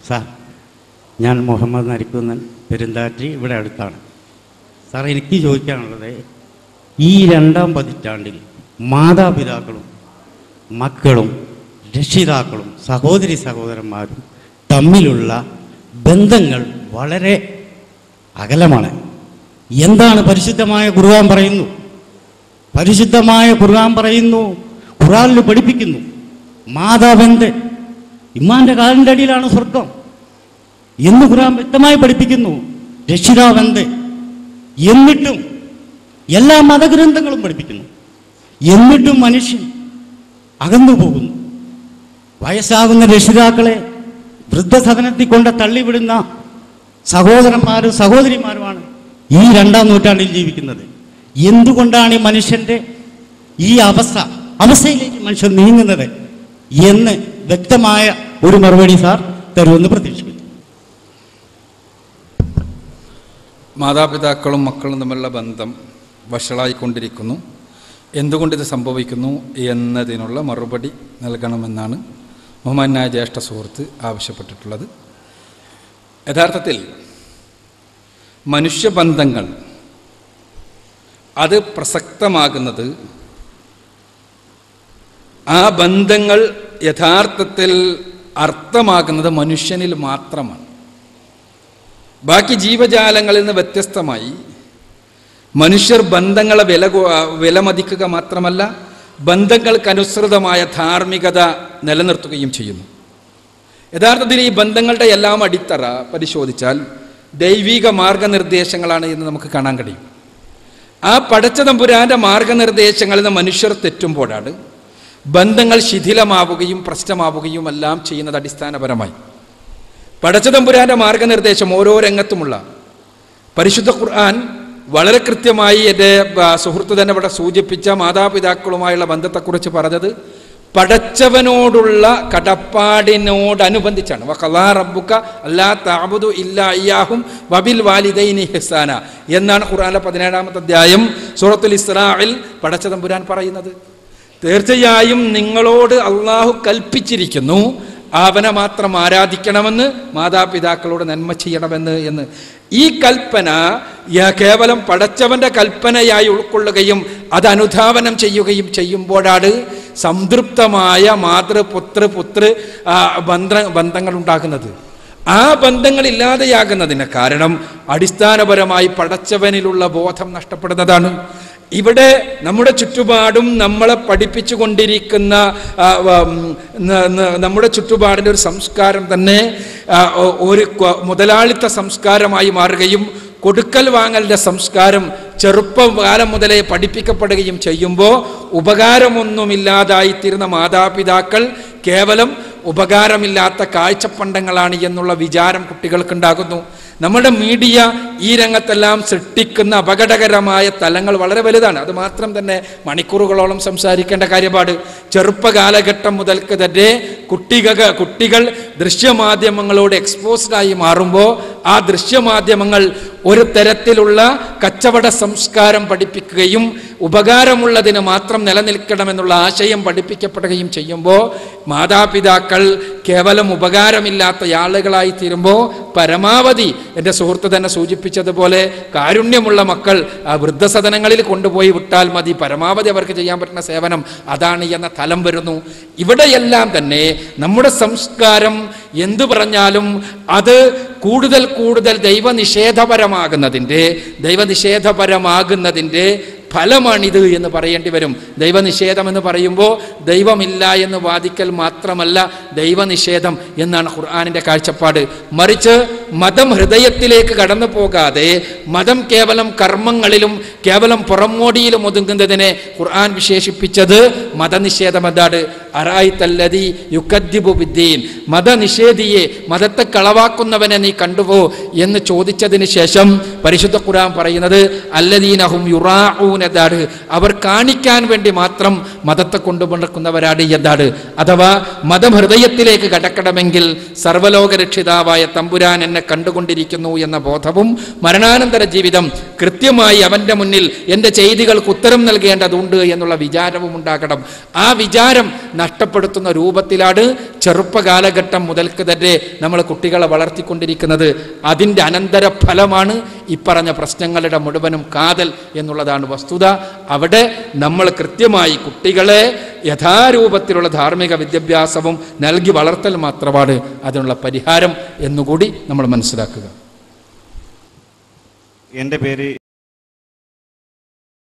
Sir, ഞാൻ മുഹമ്മദ് നരിക്കുന്നൻ, പെരുന്താറ്റി, ഇവിടെ അടുത്താണ്. സാർ, എനിക്ക് ചോദിക്കാനുള്ളത്, ഈ 2ാം പതിറ്റാണ്ടിൽ മാതാപിതാക്കളും മക്കളും രക്ഷിതാക്കളും സഹോദരി സഹോദരന്മാരും തമ്മിലുള്ള ബന്ധങ്ങൾ വളരെ അകലമാണ്. എന്താണ് പരിശുദ്ധമായ ഖുർആൻ പറയുന്നു? പരിശുദ്ധമായ ഖുർആൻ പറയുന്നു, ഖുർആനിൽ പഠിപ്പിക്കുന്നു, മാതാവെന്ത് ഇമ്മാൻ്റെ കാലിൻ്റെ അടിയിലാണ് സ്വർഗം എന്ന് ഖുർആൻ വ്യക്തമായി പഠിപ്പിക്കുന്നു. രക്ഷിതാവെന്ത് എന്നിട്ടും എല്ലാ മതഗ്രന്ഥങ്ങളും പഠിപ്പിക്കുന്നു. എന്നിട്ടും മനുഷ്യൻ അകന്നു പോകുന്നു. വയസ്സാകുന്ന രക്ഷിതാക്കളെ വൃദ്ധസദനത്തിൽ കൊണ്ട് തള്ളിവിടുന്ന സഹോദരന്മാരും സഹോദരിമാരുമാണ് ഈ 2ാം നൂറ്റാണ്ടിൽ ജീവിക്കുന്നത്. എന്തുകൊണ്ടാണ് ഈ മനുഷ്യൻ്റെ ഈ അവസ്ഥയിലേക്ക് മനുഷ്യൻ നീങ്ങുന്നത് എന്ന് വ്യക്തമായ ഒരു മറുപടി സാർ തരുമെന്ന് പ്രതീക്ഷിക്കുന്നു. മാതാപിതാക്കളും മക്കളും തമ്മിലുള്ള ബന്ധം വഷളായിക്കൊണ്ടിരിക്കുന്നു. എന്തുകൊണ്ടിത് സംഭവിക്കുന്നു എന്നതിനുള്ള മറുപടി നൽകണമെന്നാണ് ബഹുമാന്യനായ ജ്യേഷ്ഠ സുഹൃത്ത് ആവശ്യപ്പെട്ടിട്ടുള്ളത്. യഥാർത്ഥത്തിൽ മനുഷ്യബന്ധങ്ങൾ അത് പ്രസക്തമാകുന്നത്, ആ ബന്ധങ്ങൾ യഥാർത്ഥത്തിൽ അർത്ഥമാകുന്നത് മനുഷ്യനിൽ മാത്രമാണ്. ബാക്കി ജീവജാലങ്ങളിൽ നിന്ന് വ്യത്യസ്തമായി മനുഷ്യർ ബന്ധങ്ങളെ വിലമതിക്കുക മാത്രമല്ല, ബന്ധങ്ങൾക്കനുസൃതമായ ധാർമ്മികത നിലനിർത്തുകയും ചെയ്യുന്നു. യഥാർത്ഥത്തിൽ ഈ ബന്ധങ്ങളുടെ എല്ലാം അടിത്തറ പരിശോധിച്ചാൽ ദൈവിക മാർഗനിർദ്ദേശങ്ങളാണ് എന്ന് നമുക്ക് കാണാൻ കഴിയും. ആ പടച്ച തമ്പുരാൻ്റെ മാർഗനിർദ്ദേശങ്ങളിൽ നിന്ന് മനുഷ്യർ തെറ്റുമ്പോഴാണ് ബന്ധങ്ങൾ ശിഥിലമാവുകയും പ്രശ്നമാവുകയും എല്ലാം ചെയ്യുന്നത്. അടിസ്ഥാനപരമായി പടച്ച തമ്പുരാൻ്റെ മാർഗനിർദ്ദേശം ഓരോ രംഗത്തുമുള്ള പരിശുദ്ധ ഖുർആൻ വളരെ കൃത്യമായി എൻ്റെ സുഹൃത്ത് തന്നെ ഇവിടെ സൂചിപ്പിച്ച മാതാപിതാക്കളുമായുള്ള ബന്ധത്തെക്കുറിച്ച് പറഞ്ഞത് പടച്ചവനോടുള്ള കടപ്പാടിനോടനുബന്ധിച്ചാണ്. വഖളാ റബ്ബുക അല്ലാ തഅബുദു ഇല്ലാ ഇയ്യാഹും വബിൽ വാലിദൈനി ഇഹ്സാന എന്നാണ് ഖുർആനിലെ 17-ാമത്തെ അധ്യായം സൂറത്തുൽ ഇസ്രായിൽ പടച്ച തമ്പുരാൻ പറയുന്നത്. തീർച്ചയായും നിങ്ങളോട് അള്ളാഹു കൽപ്പിച്ചിരിക്കുന്നു അവനെ മാത്രം ആരാധിക്കണമെന്ന്, മാതാപിതാക്കളോട് നന്മ ചെയ്യണമെന്ന് എന്ന്. ഈ കൽപ്പന കേവലം പടച്ചവന്റെ കൽപ്പനയായി ഉൾക്കൊള്ളുകയും അത് അനുധാവനം ചെയ്യുകയും ചെയ്യുമ്പോഴാണ് സംതൃപ്തമായ പുത്ര ബന്ധങ്ങൾ ഉണ്ടാകുന്നത്. ആ ബന്ധങ്ങൾ ഇല്ലാതെയാകുന്നതിന് കാരണം അടിസ്ഥാനപരമായി പടച്ചവനിലുള്ള ബോധം നഷ്ടപ്പെടുന്നതാണ്. ഇവിടെ നമ്മുടെ ചുറ്റുപാടും നമ്മളെ പഠിപ്പിച്ചു കൊണ്ടിരിക്കുന്ന നമ്മുടെ ചുറ്റുപാടിൻ്റെ ഒരു സംസ്കാരം തന്നെ ഒരു മുതലാളിത്ത സംസ്കാരമായി മാറുകയും കൊടുക്കൽ വാങ്ങലിൻ്റെ സംസ്കാരം ചെറുപ്പകാലം മുതലേ പഠിപ്പിക്കപ്പെടുകയും ചെയ്യുമ്പോൾ ഉപകാരമൊന്നുമില്ലാതായിത്തീരുന്ന മാതാപിതാക്കൾ കേവലം ഉപകാരമില്ലാത്ത കാഴ്ചപ്പണ്ടങ്ങളാണ് എന്നുള്ള വിചാരം കുട്ടികൾക്കുണ്ടാകുന്നു. നമ്മുടെ മീഡിയ ഈ രംഗത്തെല്ലാം സൃഷ്ടിക്കുന്ന അപകടകരമായ തലങ്ങൾ വളരെ വലുതാണ്. അത് മാത്രം തന്നെ മണിക്കൂറുകളോളം സംസാരിക്കേണ്ട കാര്യപാട്. ചെറുപ്പകാലഘട്ടം മുതൽക്ക് തന്നെ കുട്ടികൾ ദൃശ്യമാധ്യമങ്ങളോട് എക്സ്പോസ്ഡായി മാറുമ്പോൾ ആ ദൃശ്യമാധ്യമങ്ങൾ ഒരു തരത്തിലുള്ള കച്ചവട സംസ്കാരം പഠിപ്പിക്കുകയും ഉപകാരമുള്ളതിന് മാത്രം നിലനിൽക്കണമെന്നുള്ള ആശയം പഠിപ്പിക്കപ്പെടുകയും ചെയ്യുമ്പോൾ മാതാപിതാക്കൾ കേവലം ഉപകാരമില്ലാത്ത ആളുകളായി തീരുമ്പോൾ പരമാവധി എൻ്റെ സുഹൃത്ത് തന്നെ സൂചിപ്പിച്ചതുപോലെ കാരുണ്യമുള്ള മക്കൾ ആ വൃദ്ധസദനങ്ങളിൽ കൊണ്ടുപോയി വിട്ടാൽ മതി, പരമാവധി അവർക്ക് ചെയ്യാൻ പറ്റുന്ന സേവനം അതാണ് എന്ന തലം വരുന്നു. ഇവിടെയെല്ലാം തന്നെ നമ്മുടെ സംസ്കാരം എന്തു പറഞ്ഞാലും അത് കൂടുതൽ ദൈവനിഷേധപരമാകുന്നതിൻ്റെ ഫലമാണിത് എന്ന് പറയേണ്ടി വരും. ദൈവനിഷേധം എന്ന് പറയുമ്പോൾ ദൈവമില്ല എന്ന് വാദിക്കൽ മാത്രമല്ല ദൈവനിഷേധം എന്നാണ് ഖുർആനിൻ്റെ കാഴ്ചപ്പാട്. മറിച്ച് മതം ഹൃദയത്തിലേക്ക് കടന്നു പോകാതെ മതം കേവലം കർമ്മങ്ങളിലും കേവലം പുറമോടിയിലും ഒതുങ്ങുന്നതിനെ ഖുർആൻ വിശേഷിപ്പിച്ചത് മതനിഷേധം. എന്താണ്? അറായിത്തല്ലദീ യുകദ്ദിബു ബിദ്ദീൻ, മതനിഷേധിയെ, മതത്തെ കളവാക്കുന്നവനെ നീ കണ്ടുപോ എന്ന് ചോദിച്ചതിന് ശേഷം പരിശുദ്ധ ഖുർആൻ പറയുന്നത് അല്ലദീനഹും യുറാഊന, എന്താണ്? അവർ കാണിക്കാൻ വേണ്ടി മാത്രം മതത്തെ കൊണ്ടുപോകുന്നവരാണ് എന്താണ്. അഥവാ മതം ഹൃദയത്തിലേക്ക് കടക്കണമെങ്കിൽ സർവ്വലോക രക്ഷിതാവായ തമ്പുരാൻ എന്നെ കണ്ടുകൊണ്ടിരിക്കുന്നു എന്ന ബോധവും മരണാനന്തര ജീവിതം കൃത്യമായി അവൻ്റെ മുന്നിൽ എൻ്റെ ചെയ്തികൾക്ക് ഉത്തരം നൽകേണ്ടതുണ്ട് എന്നുള്ള വിചാരവും ഉണ്ടാകണം. ആ വിചാരം നഷ്ടപ്പെടുത്തുന്ന രൂപത്തിലാണ് ചെറുപ്പകാലഘട്ടം മുതൽക്ക് തന്നെ നമ്മൾ കുട്ടികളെ വളർത്തിക്കൊണ്ടിരിക്കുന്നത്. അതിൻ്റെ അനന്തരഫലമാണ് ഇപ്പറഞ്ഞ പ്രശ്നങ്ങളുടെ മുഴുവനും കാതൽ എന്നുള്ളതാണ് വസ്തുത. അവിടെ നമ്മൾ കൃത്യമായി കുട്ടികളെ യഥാരൂപത്തിലുള്ള ധാർമ്മിക വിദ്യാഭ്യാസവും നൽകി വളർത്തൽ മാത്രമാണ് അതിനുള്ള പരിഹാരം എന്നുകൂടി നമ്മൾ മനസ്സിലാക്കുക. എൻ്റെ പേര്